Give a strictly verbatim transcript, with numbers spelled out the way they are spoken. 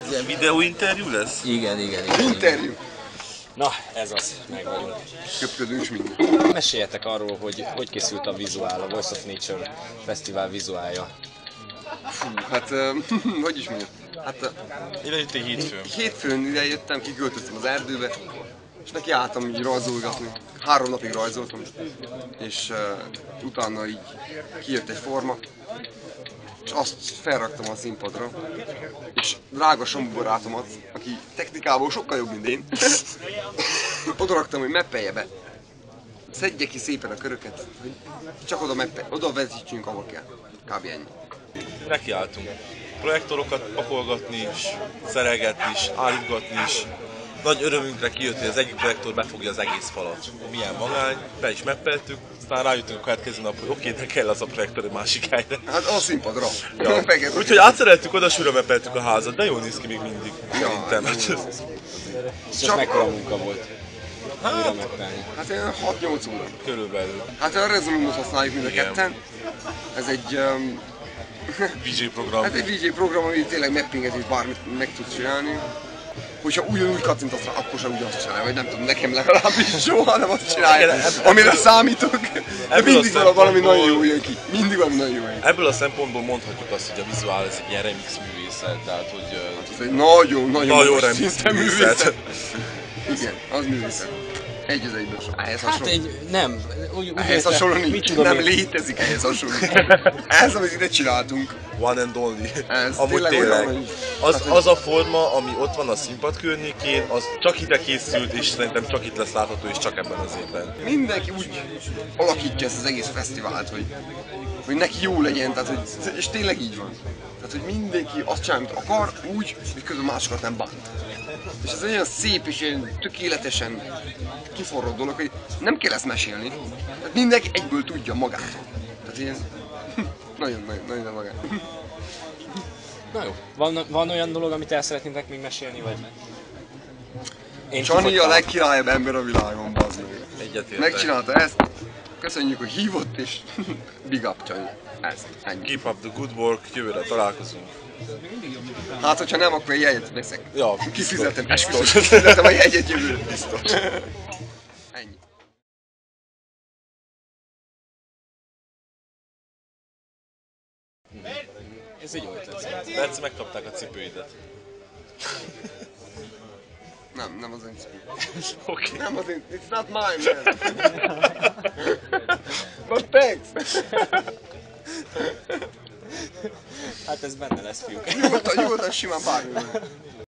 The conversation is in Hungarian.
Ilyen videóinterjú lesz? Igen, igen, igen. Interjú! Na, ez az, meg vagyunk. Köpködünk minden. Meséljetek arról, hogy hogy készült a vizuál, a Voice of Nature Fesztivál vizuálja. Fú, hát, uh, hogy is mondjam? Hát, uh, Ide jöttél hétfőn. hétfőn ide jöttem, kiköltöztem az erdőbe, és neki álltam így rajzolgatni. Három napig rajzoltam, és uh, utána így kijött egy forma, és azt felraktam a színpadra, és drága Sambu barátomat, aki technikából sokkal jobb, mint én, oda raktam, hogy meppelje be. Szedje ki szépen a köröket, hogy csak oda, meppe, oda vezítsünk, ahol kell. Kb. Ennyi. Nekiálltunk projektorokat pakolgatni is, szerelgetni is, állítgatni is. Nagy örömünkre kijött, hogy az egyik projektor befogja az egész falat. Milyen magány, be is meppeltük, aztán rájöttünk a következő nap, hogy oké, de kell az a projektor a másik helyre. Hát a színpadra. Ja. Úgyhogy átszereltük oda, sűrűn meppeltük a házat, de jól néz ki még mindig. Ja, Szerintem. És ez mekkora munka volt? Hát, hát ilyen hat-nyolc óra. körülbelül. Hát a Resonumot használjuk mind a Igen. ketten. Ez egy, um, vé jé program. hát egy vé jé program, ami tényleg mappinget és bármit meg tudsz csinálni. Hogyha ugyanúgy kattintasz rá, akkor sem ugyanazt csinálja, vagy nem tudom, nekem legalábbis soha nem azt csinálja, amire számítok. De mindig valami nagyon jó jön ki. Mindig valami nagyon jó jön ki. Ebből a szempontból mondhatjuk azt, hogy a vizuál ez egy ilyen remix művészet, tehát hogy Ez egy nagyon, nagyon, nagyon magas remix szinten művészet. Igen, az művészet. Egy az egyben. Ehhez Hát hasonló. egy, nem, úgy, úgy Ehhez értem, hasonló mit nincs, tudom nem én. létezik ehhez hasonló. Ez, amit ide csináltunk. One and only. Ez Amúgy tényleg tényleg. olyan, hogy- Az, hát, az a forma, ami ott van a színpad környékén, az csak ide készült, és szerintem csak itt lesz látható, és csak ebben az évben. Mindenki úgy alakítja ezt az egész fesztivált, hogy, hogy neki jó legyen, tehát, hogy, és tényleg így van. Tehát, hogy mindenki azt csinál, amit akar, úgy, hogy közben másokat nem bánt. És ez olyan szép és ilyen tökéletesen kiforrott dolog, hogy nem kell ezt mesélni. Tehát mindenki egyből tudja magától. Tehát ilyen nagyon, nagyon, nagyon magát. Na jó, van, van olyan dolog, amit el szeretnétek még mesélni, vagy? Én Csani a kifogytam. legkirályabb ember a világon, bazd meg. Egyetértek. Megcsinálta ezt, köszönjük, hogy hívott, és big up Csani. Ez, ennyi. Keep up the good work, jövőre találkozunk. Hát, hogyha nem, akkor egy jegyet veszek. Ja, Kifizetem, biztos. esküszöm, kifizetem a jegyet jövőre. Biztos. Ennyi. Ez egy jó ötlet. Persze megkapták a cipőidet. Nem, nem az én cipőm. Oké. Nem az én, it's not mine, man. But thanks. Hát ez benne lesz, fiúk. Nyugodtan, nyugodtan, simán bármi.